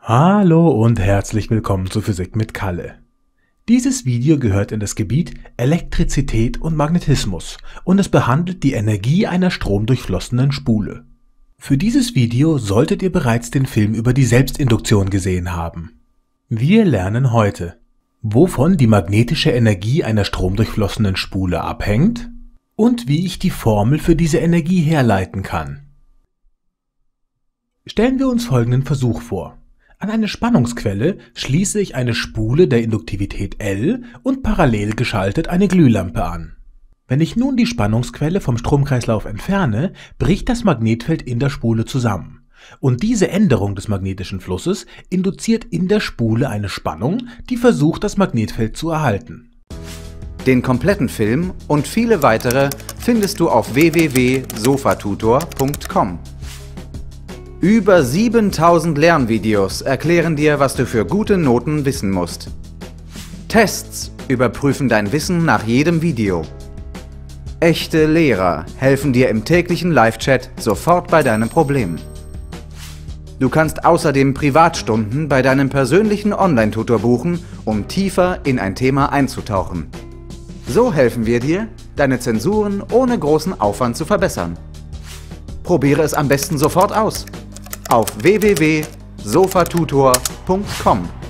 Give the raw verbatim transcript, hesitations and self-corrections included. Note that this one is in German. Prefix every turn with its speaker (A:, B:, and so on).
A: Hallo und herzlich willkommen zu Physik mit Kalle. Dieses Video gehört in das Gebiet Elektrizität und Magnetismus und es behandelt die Energie einer stromdurchflossenen Spule. Für dieses Video solltet ihr bereits den Film über die Selbstinduktion gesehen haben. Wir lernen heute, wovon die magnetische Energie einer stromdurchflossenen Spule abhängt und wie ich die Formel für diese Energie herleiten kann. Stellen wir uns folgenden Versuch vor. An eine Spannungsquelle schließe ich eine Spule der Induktivität L und parallel geschaltet eine Glühlampe an. Wenn ich nun die Spannungsquelle vom Stromkreislauf entferne, bricht das Magnetfeld in der Spule zusammen. Und diese Änderung des magnetischen Flusses induziert in der Spule eine Spannung, die versucht, das Magnetfeld zu erhalten.
B: Den kompletten Film und viele weitere findest du auf w w w punkt sofatutor punkt com. Über siebentausend Lernvideos erklären dir, was du für gute Noten wissen musst. Tests überprüfen dein Wissen nach jedem Video. Echte Lehrer helfen dir im täglichen Live-Chat sofort bei deinem Problem. Du kannst außerdem Privatstunden bei deinem persönlichen Online-Tutor buchen, um tiefer in ein Thema einzutauchen. So helfen wir dir, deine Zensuren ohne großen Aufwand zu verbessern. Probiere es am besten sofort aus. Auf w w w punkt sofatutor punkt com.